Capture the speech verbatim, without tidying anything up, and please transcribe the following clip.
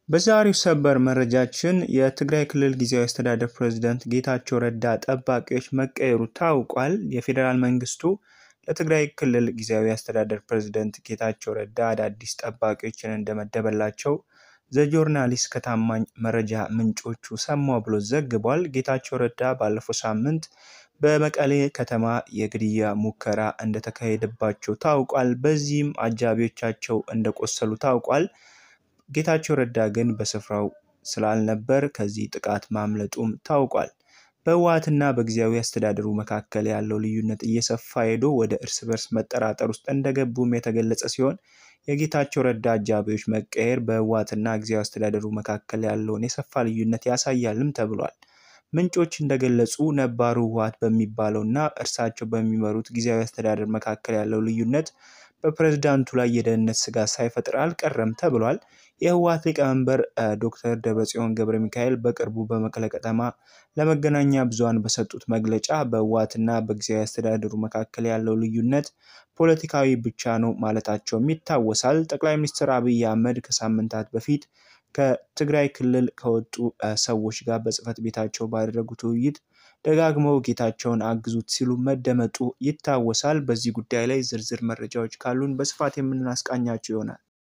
በዛሬው ሰበር መረጃችን የትግራይ ክልል ጊዜያዊ አስተዳደር ፕሬዝዳንት ጌታቸው ረዳ ጠባቂዎች መቀየሩ ታውቋል። የፌደራል መንግስቱ ለትግራይ ክልል ጊዜያዊ አስተዳደር ፕሬዝዳንት ጌታቸው ረዳ አዳዲስ ጠባቂዎችን እንደመደበላቸው ዘጆርናሊስት ከታማኝ መረጃ ምንጮቹ ሰማው ብሎ ዘግቧል። ጌታቸው ረዳ ባለፈው ሳምንት በመቀሌ ከተማ የግድያ ሙከራ እንደተካሄደባቸው ታውቋል። በዚህም አጃቢዎቻቸው እንደቆሰሉ ታውቋል። ጌታቸው ረዳ ግን በስፍራው ስላልነበር ከዚህ ጥቃት ማምለጡም ታውቋል። በህወሓትና በጊዜያዊ አስተዳደሩ መካከል ያለው ልዩነት እየሰፋ ሄዶ ወደ እርስ በርስ መጠራጠር ውስጥ እንደገቡም የተገለጸ ሲሆን የጌታቸው ረዳ አጃቢዎች መቀየር በህወሓትና ጊዜያዊ አስተዳደሩ መካከል ያለውን የሰፋ ልዩነት ያሳያልም ተብሏል። ምንጮች እንደገለጹ ነባሩ ህወሓት በሚባለውና እርሳቸው በሚመሩት ጊዜያዊ አስተዳደር መካከል ያለው ልዩነት በፕሬዝዳንቱ ላይ የደህንነት ስጋት ሳይፈጥር አልቀረም ተብሏል። የህወሓት ሊቀመንበር ዶክተር ደብረጽዮን ገብረሚካኤል በቅርቡ በመቀለ ከተማ ለመገናኛ ብዙሃን በሰጡት መግለጫ በህወሓትና በጊዜያዊ አስተዳደሩ መካከል ያለው ልዩነት ፖለቲካዊ ብቻ ነው ማለታቸውም ይታወሳል። ጠቅላይ ሚኒስትር አብይ አህመድ ከሳምንታት በፊት ከትግራይ ክልል ከወጡ ሰዎች ጋር በጽህፈት ቤታቸው ባደረጉት ውይይት ደጋግመው ጌታቸውን አግዙት ሲሉ መደመጡ ይታወሳል። በዚህ ጉዳይ ላይ ዝርዝር መረጃዎች ካሉን በስፋት የምናስቃኛቸው ይሆናል።